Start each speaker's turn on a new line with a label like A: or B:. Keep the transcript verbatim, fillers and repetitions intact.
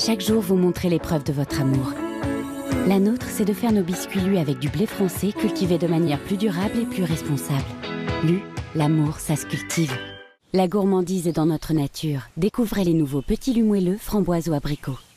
A: Chaque jour, vous montrez l'épreuve de votre amour. La nôtre, c'est de faire nos biscuits Lu avec du blé français cultivé de manière plus durable et plus responsable. Lu, l'amour, ça se cultive. La gourmandise est dans notre nature. Découvrez les nouveaux petits Lu moelleux, framboise ou abricots.